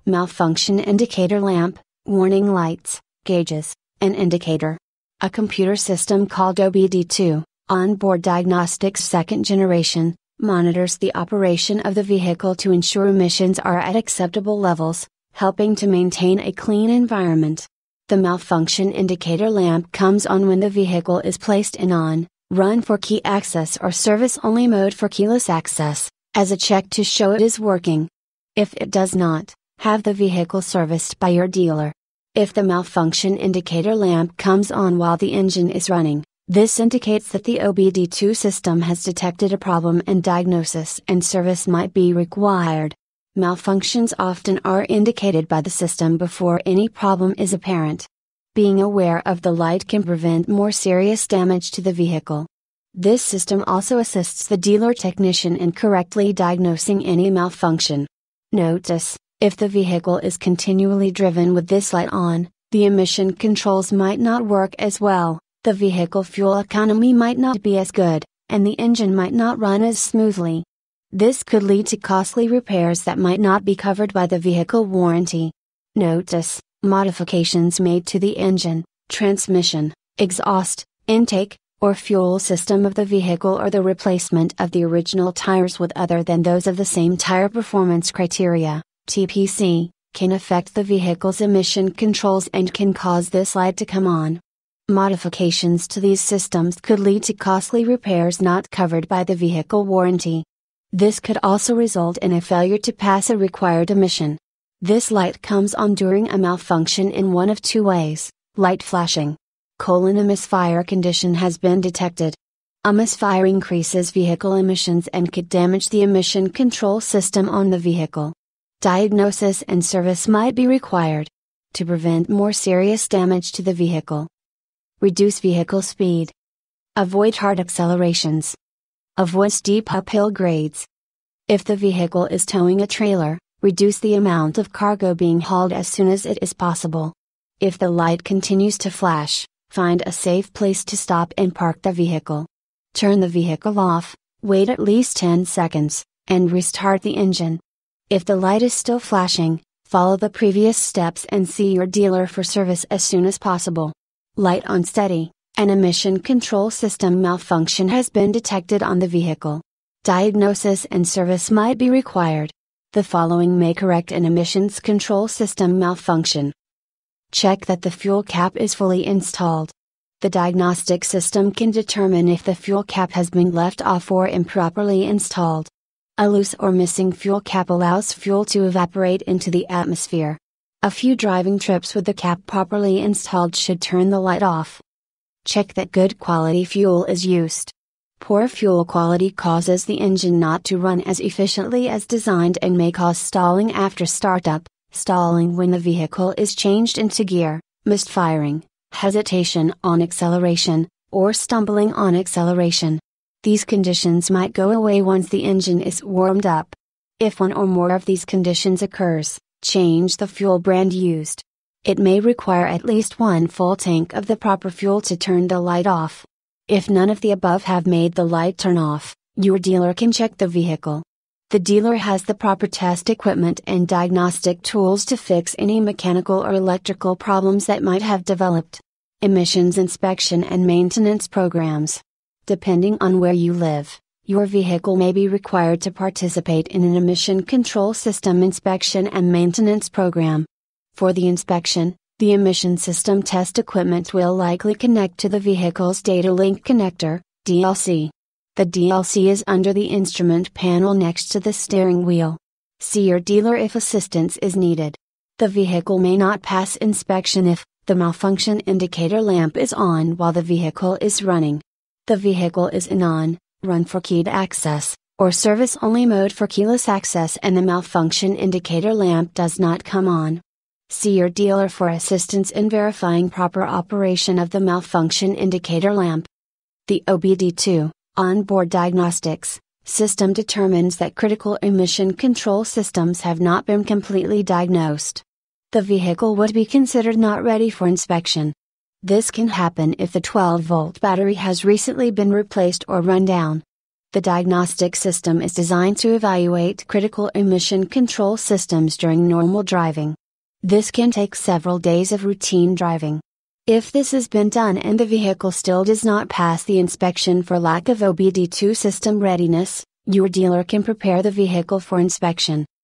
Malfunction indicator lamp, warning lights, gauges, an indicator. A computer system called OBD II, Onboard Diagnostics-Second Generation, monitors the operation of the vehicle to ensure emissions are at acceptable levels, helping to maintain a clean environment. The malfunction indicator lamp comes on when the vehicle is placed in on, run for key access or service only mode for keyless access, as a check to show it is working. If it does not, have the vehicle serviced by your dealer. If the malfunction indicator lamp comes on while the engine is running, this indicates that the OBD II system has detected a problem and diagnosis and service might be required. Malfunctions often are indicated by the system before any problem is apparent. Being aware of the light can prevent more serious damage to the vehicle. This system also assists the dealer technician in correctly diagnosing any malfunction. Notice, if the vehicle is continually driven with this light on, the emission controls might not work as well, the vehicle fuel economy might not be as good, and the engine might not run as smoothly. This could lead to costly repairs that might not be covered by the vehicle warranty. Notice, modifications made to the engine, transmission, exhaust, intake, or fuel system of the vehicle or the replacement of the original tires with other than those of the same tire performance criteria, TPC, can affect the vehicle's emission controls and can cause this light to come on. Modifications to these systems could lead to costly repairs not covered by the vehicle warranty. This could also result in a failure to pass a required emission. This light comes on during a malfunction in one of two ways: light flashing. A misfire condition has been detected. A misfire increases vehicle emissions and could damage the emission control system on the vehicle. Diagnosis and service might be required to prevent more serious damage to the vehicle. Reduce vehicle speed. Avoid hard accelerations. Avoid steep uphill grades. If the vehicle is towing a trailer, reduce the amount of cargo being hauled as soon as it is possible. If the light continues to flash, find a safe place to stop and park the vehicle. Turn the vehicle off, wait at least 10 seconds, and restart the engine. If the light is still flashing, follow the previous steps and see your dealer for service as soon as possible. Light on steady. An emission control system malfunction has been detected on the vehicle. Diagnosis and service might be required. The following may correct an emissions control system malfunction. Check that the fuel cap is fully installed. The diagnostic system can determine if the fuel cap has been left off or improperly installed. A loose or missing fuel cap allows fuel to evaporate into the atmosphere. A few driving trips with the cap properly installed should turn the light off. Check that good quality fuel is used. Poor fuel quality causes the engine not to run as efficiently as designed and may cause stalling after startup, stalling when the vehicle is changed into gear, misfiring, hesitation on acceleration, or stumbling on acceleration. These conditions might go away once the engine is warmed up. If one or more of these conditions occurs, change the fuel brand used. It may require at least one full tank of the proper fuel to turn the light off. If none of the above have made the light turn off, your dealer can check the vehicle. The dealer has the proper test equipment and diagnostic tools to fix any mechanical or electrical problems that might have developed. Emissions inspection and maintenance programs. Depending on where you live, your vehicle may be required to participate in an emission control system inspection and maintenance program. For the inspection, the emission system test equipment will likely connect to the vehicle's data link connector, DLC. The DLC is under the instrument panel next to the steering wheel. See your dealer if assistance is needed. The vehicle may not pass inspection if the malfunction indicator lamp is on while the vehicle is running. The vehicle is in on, run for keyed access, or service only mode for keyless access and the malfunction indicator lamp does not come on. See your dealer for assistance in verifying proper operation of the malfunction indicator lamp. The OBD II, Onboard Diagnostics, system determines that critical emission control systems have not been completely diagnosed. The vehicle would be considered not ready for inspection. This can happen if the 12-volt battery has recently been replaced or run down. The diagnostic system is designed to evaluate critical emission control systems during normal driving. This can take several days of routine driving. If this has been done and the vehicle still does not pass the inspection for lack of OBD II system readiness, your dealer can prepare the vehicle for inspection.